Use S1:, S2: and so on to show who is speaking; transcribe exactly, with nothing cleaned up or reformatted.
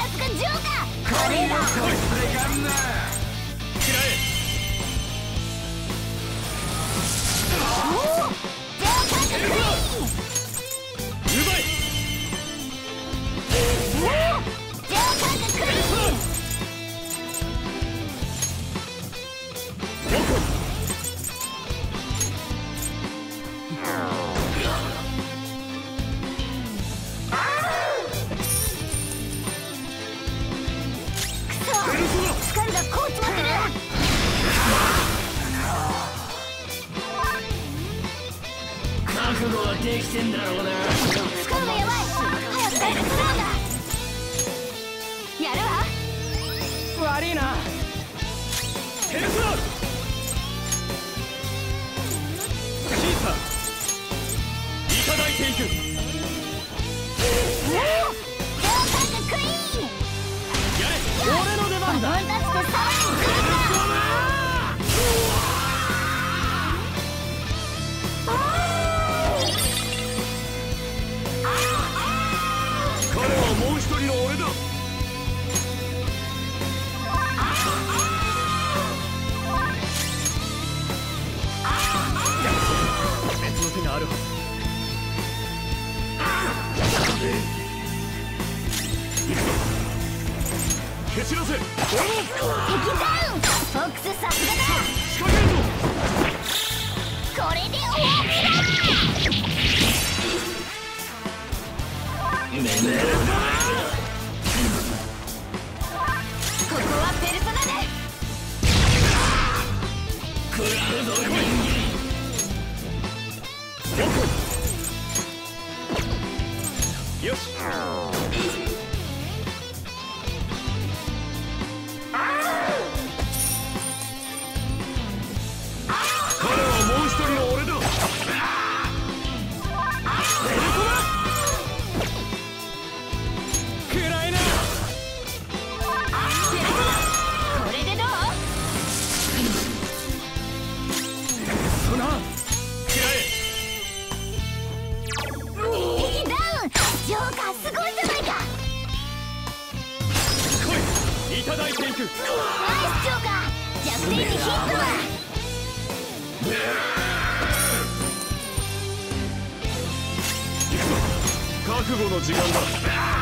S1: すがジョーカー。これだ。
S2: こいつでかんな。
S1: 食らえ。おお、ジョーカーがクイーン。奪い。おお、ジョーカーがクイーン。力がこう詰まってる。覚悟はできてんだろうな。使うのやばい。早く回復するんだ。やるわ。悪いな。ヘルスローシーサーいただいていく。おお、ジョーカーがクイーン。やれ、俺の出番だ。バトンタッチでさらにクイーンだ。彼はもう一人の俺だ。別の手があるはず。蹴散らせ。敵ダウン。フォックスさすがだ。仕掛けるぞ。これで終わりだ。めめるぞ。ここはペルソナで食らうぞ人間。よし。彼はもう一人の俺だ。暗いな。これでどう？そな。敵ダウン。ジョーカーすごいじゃないか。来い、いただいていく。ナイスジョーカー。弱点にヒットだ。覚悟の時間だ。